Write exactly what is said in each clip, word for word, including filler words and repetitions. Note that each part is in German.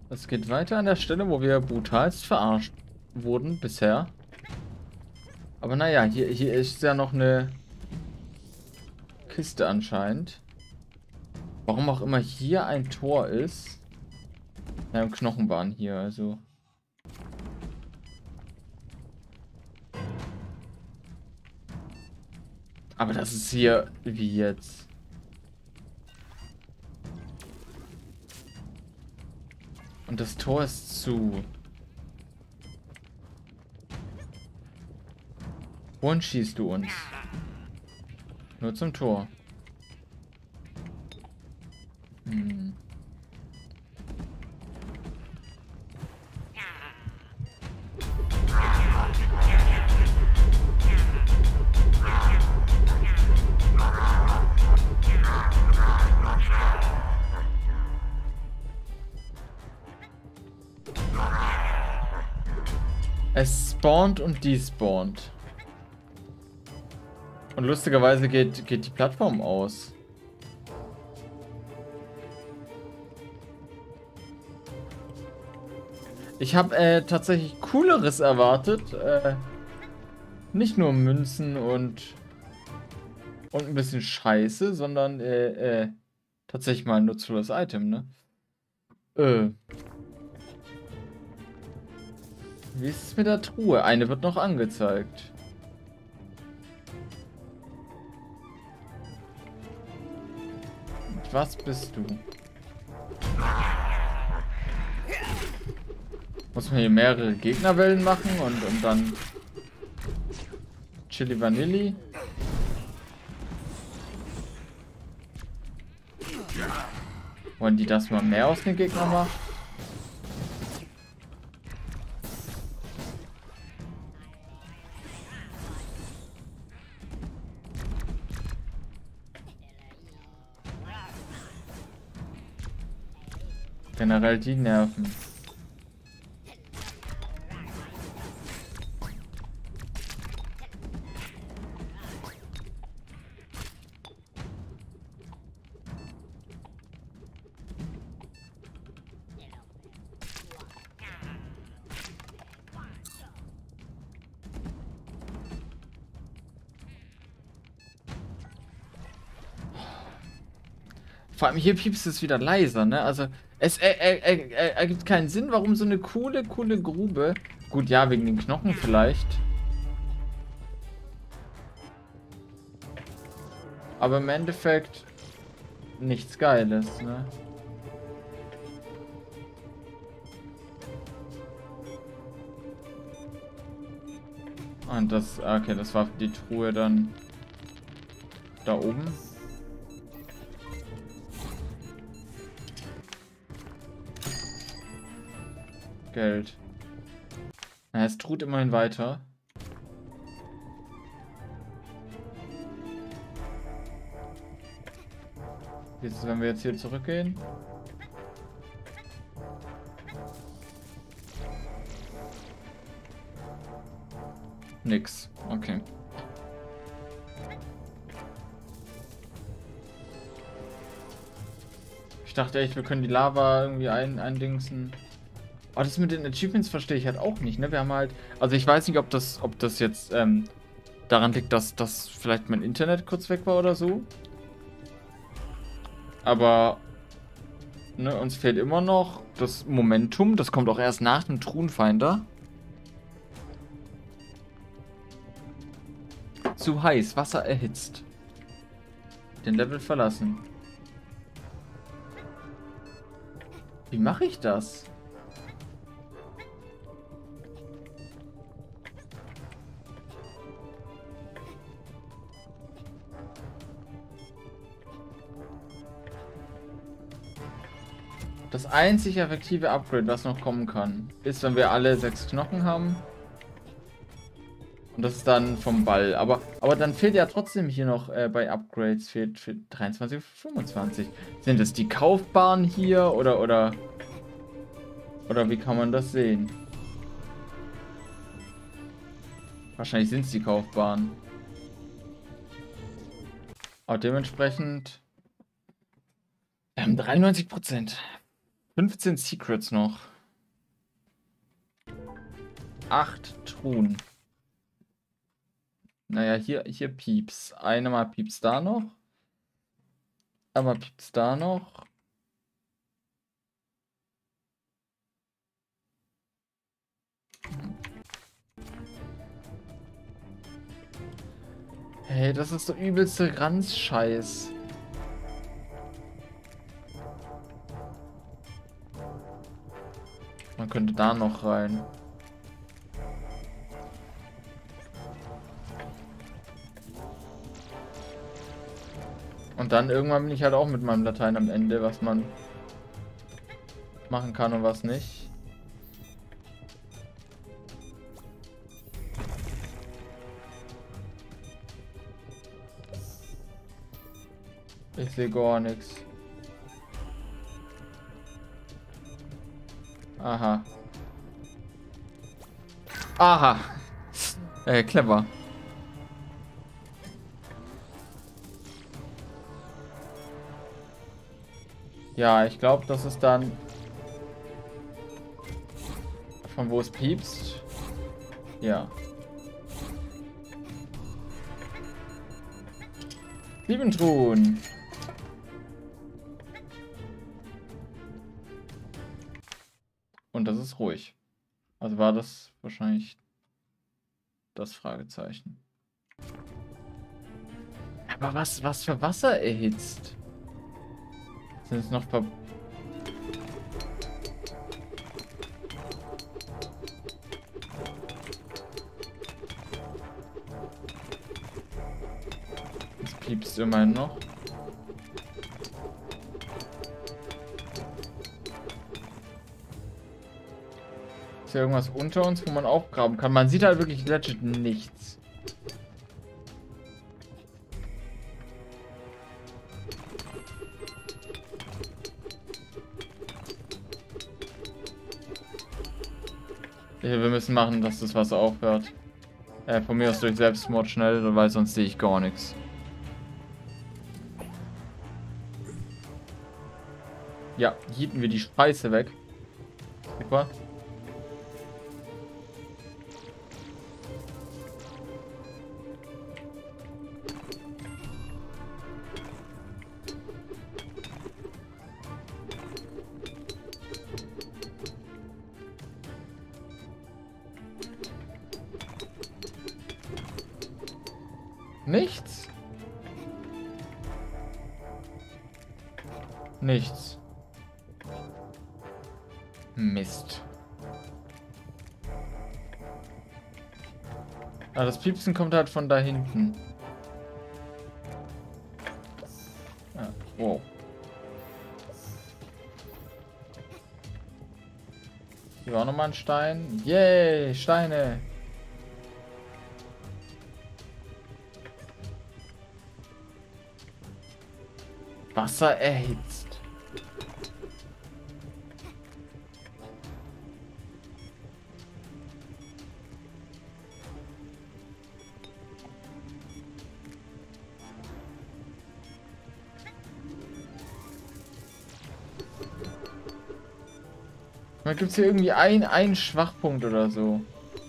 Es geht weiter an der Stelle, wo wir brutalst verarscht wurden bisher. Aber naja, hier, hier ist ja noch eine Kiste anscheinend. Warum auch immer hier ein Tor ist. Ja, und Knochenbahn hier, also. Aber das ist hier wie jetzt. Und das Tor ist zu. Wohin schießt du uns? Nur zum Tor. Hm. Es spawnt und despawnt. Und lustigerweise geht, geht die Plattform aus. Ich habe äh, tatsächlich Cooleres erwartet. Äh, nicht nur Münzen und, und ein bisschen Scheiße, sondern äh, äh, tatsächlich mal ein nutzvolles Item, ne? Äh. Wie ist es mit der Truhe? Eine wird noch angezeigt. Und was bist du? Muss man hier mehrere Gegnerwellen machen und, und dann Chili Vanilli. Wollen die das mal mehr aus den Gegnern machen? Generell die Nerven. Vor allem hier piepst es wieder leiser, ne? Also, es er, er, er, er, ergibt keinen Sinn, warum so eine coole, coole Grube. Gut, ja, wegen den Knochen vielleicht. Aber im Endeffekt nichts Geiles, ne? Und das, okay, das war die Truhe dann da oben. Geld. Na, es tut immerhin weiter. Jetzt, wenn wir jetzt hier zurückgehen. Nix. Okay. Ich dachte echt, wir können die Lava irgendwie ein, eindingsen. Aber das mit den Achievements verstehe ich halt auch nicht, ne? Wir haben halt... Also ich weiß nicht, ob das, ob das jetzt ähm, daran liegt, dass, dass vielleicht mein Internet kurz weg war oder so. Aber... Ne, uns fehlt immer noch das Momentum. Das kommt auch erst nach dem Truhenfinder. Zu heiß, Wasser erhitzt. Den Level verlassen. Wie mache ich das? Das einzig effektive Upgrade, was noch kommen kann, ist, wenn wir alle sechs Knochen haben. Und das ist dann vom Ball. Aber, aber dann fehlt ja trotzdem hier noch äh, bei Upgrades fehlt, fehlt dreiundzwanzig, fünfundzwanzig. Sind das die kaufbaren hier oder oder oder wie kann man das sehen? Wahrscheinlich sind es die kaufbaren. Aber dementsprechend wir haben dreiundneunzig Prozent. fünfzehn Secrets noch. acht Truhen. Naja, hier, hier Pieps. Einmal Pieps da noch. Einmal Pieps da noch. Hey, das ist der übelste Ranz-Scheiß. Man könnte da noch rein. Und dann irgendwann bin ich halt auch mit meinem Latein am Ende, was man machen kann und was nicht. Ich sehe gar nichts. Aha. Aha. Äh, clever. Ja, ich glaube, das ist dann von wo es piepst. Ja. Sieben Truhen. Und das ist ruhig. Also war das wahrscheinlich das Fragezeichen. Aber was, was für Wasser erhitzt? Sind es noch ver... Es piepst immerhin noch. Ist ja irgendwas unter uns, wo man aufgraben kann. Man sieht halt wirklich legit nichts. Wir müssen machen, dass das Wasser aufhört. Äh, von mir aus durch Selbstmord schnell, weil sonst sehe ich gar nichts. Ja, hielten wir die Scheiße weg. Super. Nichts? Nichts. Mist. Ah, das Piepsen kommt halt von da hinten. Ah, wow. Hier war nochmal ein Stein. Yay, Steine. Wasser erhitzt. Gibt es hier irgendwie ein, einen Schwachpunkt oder so?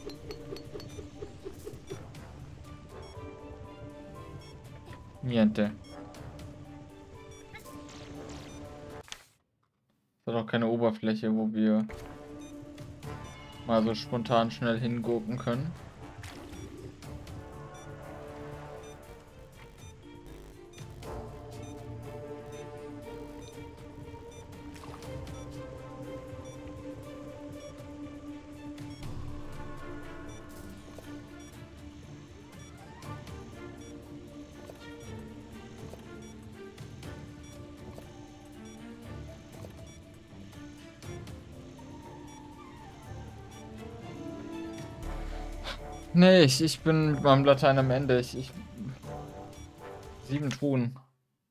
Niente. Das hat auch keine Oberfläche, wo wir mal so spontan schnell hingurken können. Nee, ich, ich bin mit meinem Latein am Ende. Ich, ich... Sieben Truhen.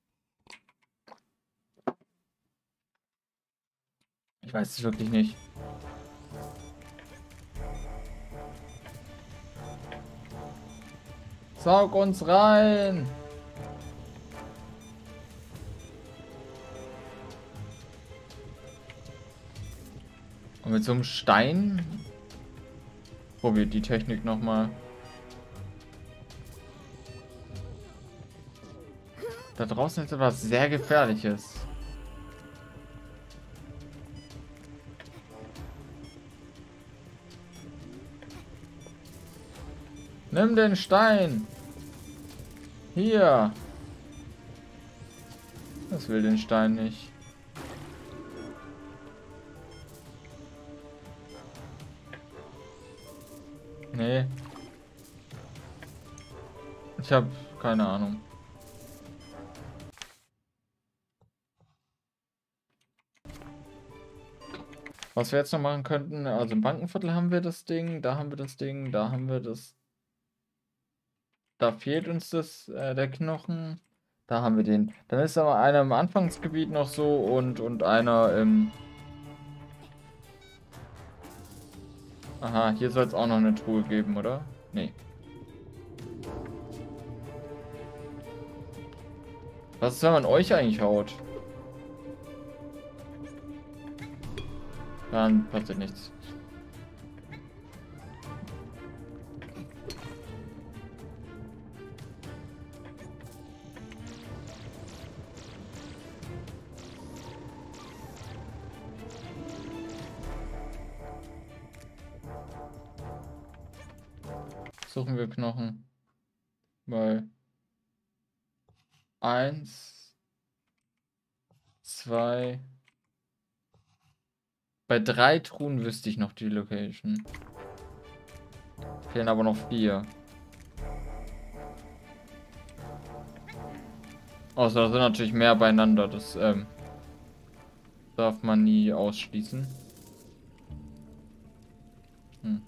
Ich weiß es wirklich nicht. Saug uns rein! Und mit so einem Stein probiert die Technik nochmal. Da draußen ist etwas sehr Gefährliches. Nimm den Stein. Hier. Das will den Stein nicht. Nee. Ich habe keine Ahnung. Was wir jetzt noch machen könnten, also im Bankenviertel haben wir das Ding, da haben wir das Ding, da haben wir das. Da fehlt uns das, äh, der Knochen. Da haben wir den. Dann ist aber einer im Anfangsgebiet noch so und, und einer im... Aha, hier soll es auch noch eine Truhe geben, oder? Nee. Was ist, wenn man euch eigentlich haut? Dann passiert nichts. Suchen wir Knochen. Weil eins, zwei. Bei drei Truhen wüsste ich noch die Location. Fehlen aber noch vier. Außer da sind natürlich mehr beieinander. Das ähm, darf man nie ausschließen. Hm.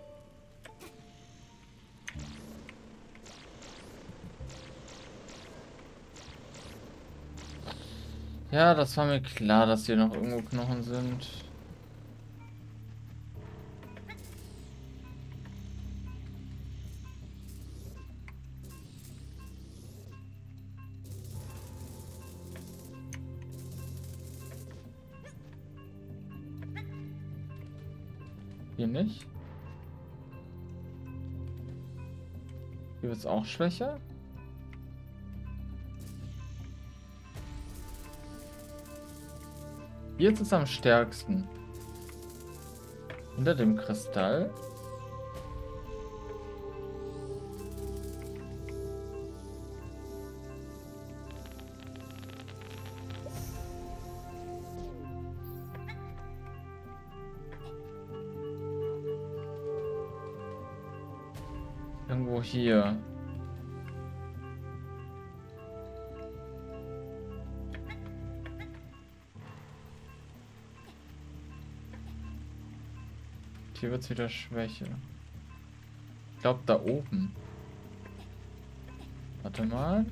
Ja, das war mir klar, dass hier noch irgendwo Knochen sind. Hier nicht. Hier wird es auch schwächer. Hier ist es am stärksten. Hinter dem Kristall. Irgendwo hier. Hier wird es wieder schwächer. Ich glaube da oben. Warte mal.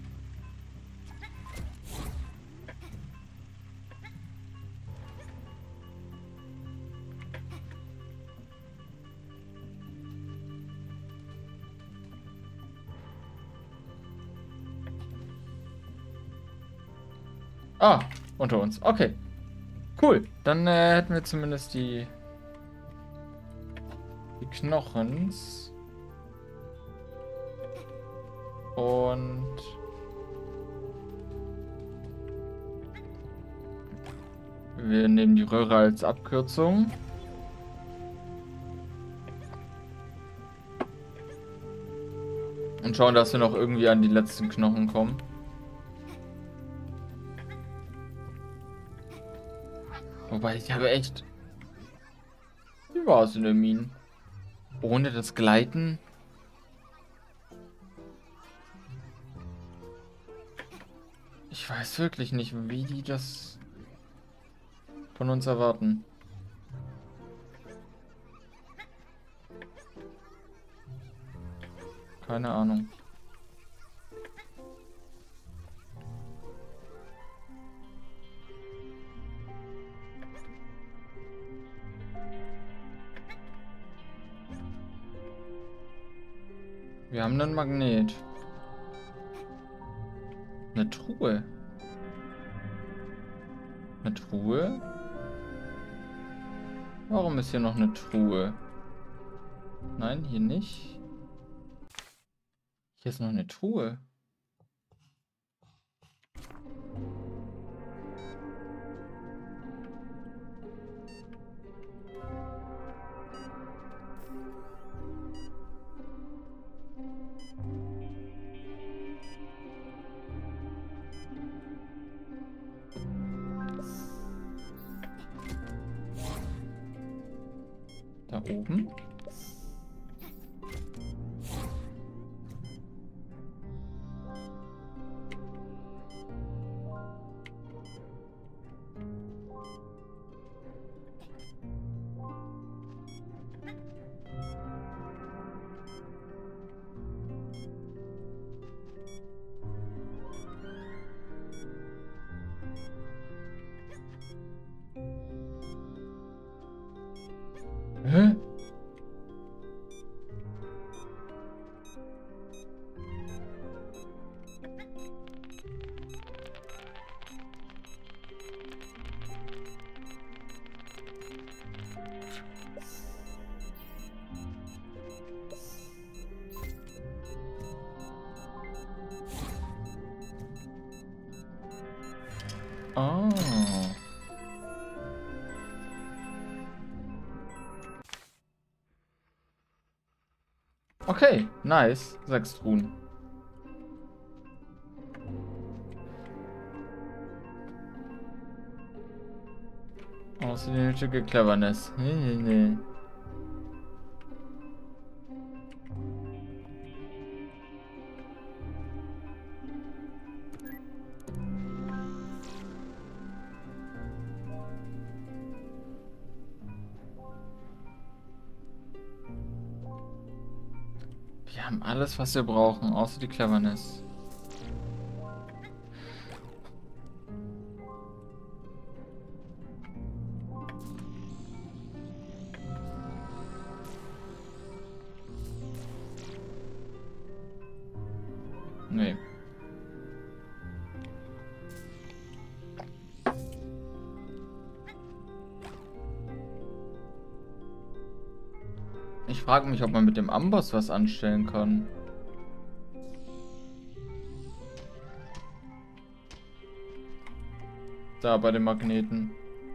Ah, unter uns. Okay. Cool. Dann äh, hätten wir zumindest die, die Knochens. Und wir nehmen die Röhre als Abkürzung. Und schauen, dass wir noch irgendwie an die letzten Knochen kommen. Wobei, ich habe echt... Wie war es in der Mine? Ohne das Gleiten? Ich weiß wirklich nicht, wie die das von uns erwarten. Keine Ahnung. Wir haben einen Magnet. Eine Truhe. Eine Truhe? Warum ist hier noch eine Truhe? Nein, hier nicht. Hier ist noch eine Truhe. Da oben. Hä? Oh. Okay, nice. Sechs Truhen. Außerdem Cleverness. Nee, nee, nee. Wir haben alles, was wir brauchen, außer die Cleverness. Nee. Ich frage mich, ob man mit dem Amboss was anstellen kann. Da bei den Magneten.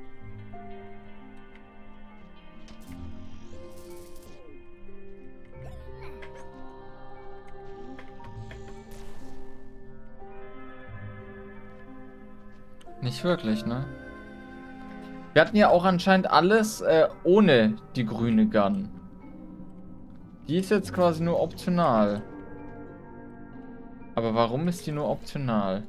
Nicht wirklich, ne? Wir hatten ja auch anscheinend alles äh, ohne die grüne Gun. Die ist jetzt quasi nur optional. Aber warum ist die nur optional?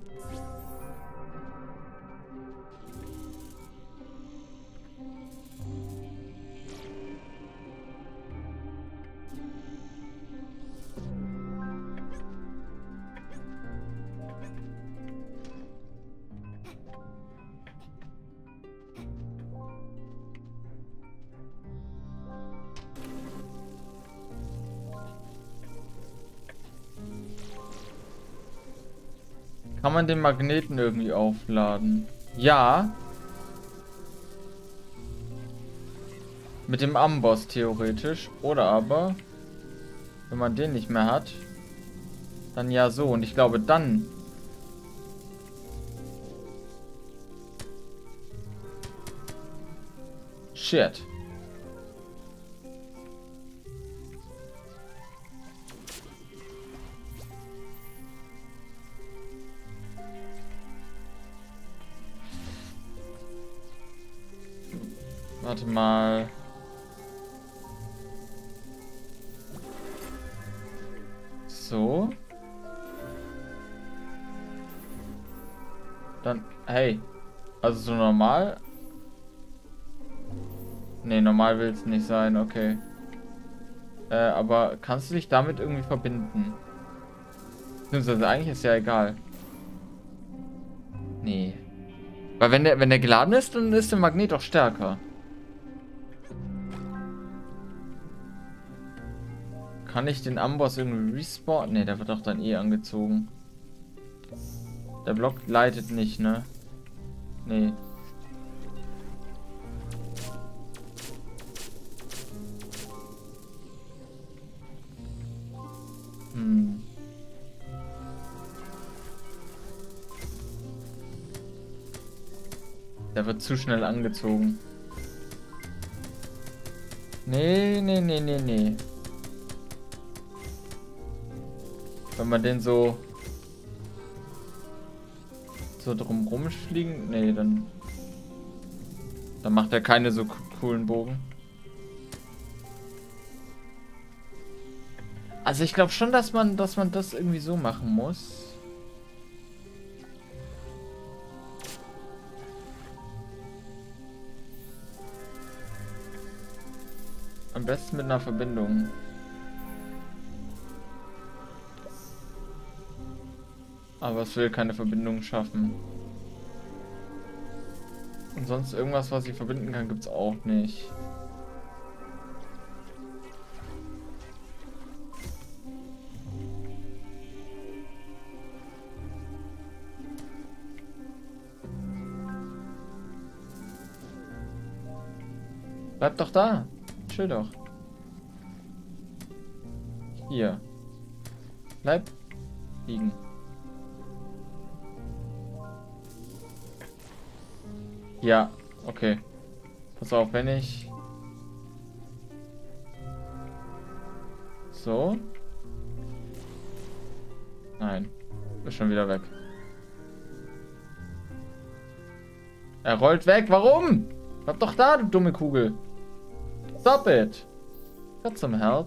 Kann man den Magneten irgendwie aufladen? Ja. Mit dem Amboss theoretisch. Oder aber, wenn man den nicht mehr hat, dann ja so. Und ich glaube dann... Shit. Warte mal. So. Dann, hey. Also so normal. Nee, normal will es nicht sein, okay. Äh, aber kannst du dich damit irgendwie verbinden? Beziehungsweise eigentlich ist ja egal. Nee. Weil wenn der, wenn der geladen ist, dann ist der Magnet auch stärker. Kann ich den Amboss irgendwie respawnen? Ne, der wird doch dann eh angezogen. Der Block leitet nicht, ne? Nee. Der wird zu schnell angezogen. Nee, nee, nee, nee, nee. Wenn man den so so drum rumfliegen, nee, dann dann macht er keine so coolen Bogen. Also ich glaube schon, dass man dass man das irgendwie so machen muss. Am besten mit einer Verbindung. Aber es will keine Verbindung schaffen. Und sonst irgendwas, was ich verbinden kann, gibt es auch nicht. Bleib doch da. Chill doch. Hier. Bleib liegen. Ja, okay. Pass auf, wenn ich... So. Nein. Ist schon wieder weg. Er rollt weg. Warum? Bleib doch da, du dumme Kugel. Stop it. Got some help.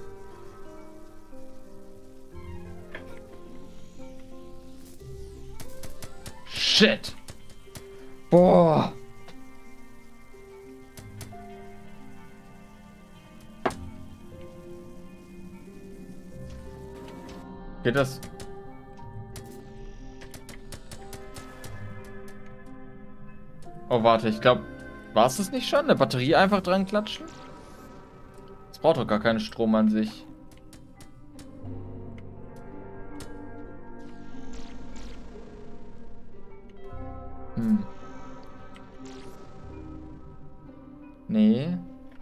Shit. Boah. Geht das? Oh, warte, ich glaube, war es das nicht schon? Eine Batterie einfach dran klatschen? Es braucht doch gar keinen Strom an sich. Hm. Nee.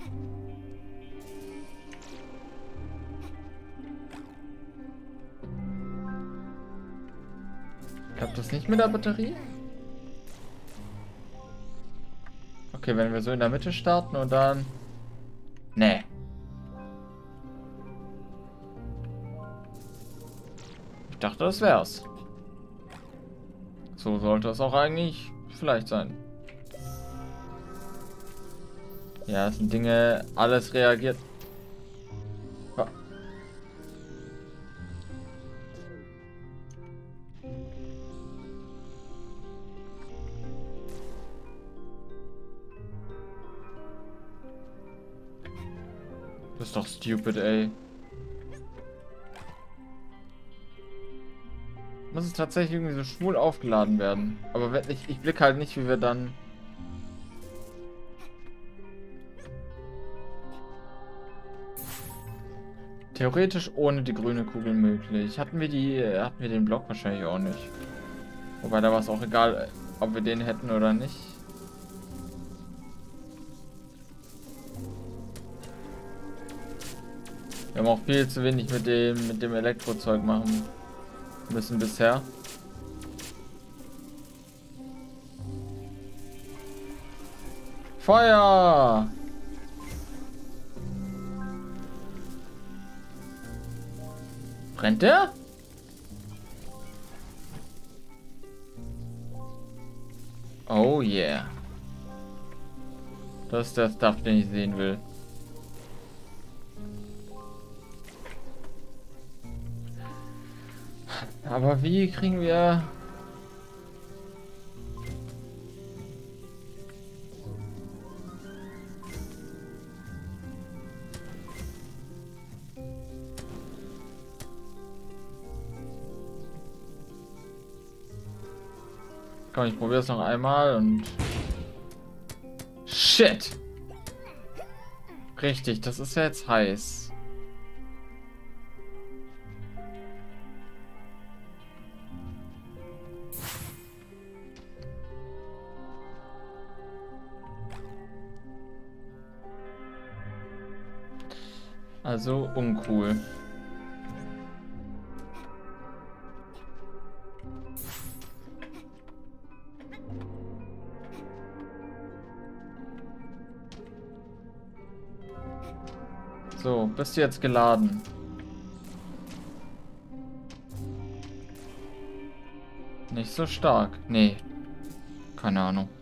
Klappt das nicht mit der Batterie? Okay, wenn wir so in der Mitte starten und dann... Nee. Ich dachte, das wär's. So sollte es auch eigentlich vielleicht sein. Ja, es sind Dinge, alles reagiert. Oh. Du bist doch stupid, ey. Muss es tatsächlich irgendwie so schwul aufgeladen werden. Aber wenn ich, ich blicke halt nicht, wie wir dann... Theoretisch ohne die grüne Kugel möglich. Hatten wir die, hatten wir den Block wahrscheinlich auch nicht. Wobei da war es auch egal, ob wir den hätten oder nicht. Wir haben auch viel zu wenig mit dem, mit dem Elektrozeug machen müssen bisher. Feuer! Brennt der? Oh yeah. Das ist der Stuff, den ich sehen will. Aber wie kriegen wir... Komm, ich probiere es noch einmal und... Shit! Richtig, das ist ja jetzt heiß. Also uncool. So, bist du jetzt geladen? Nicht so stark. Nee. Keine Ahnung.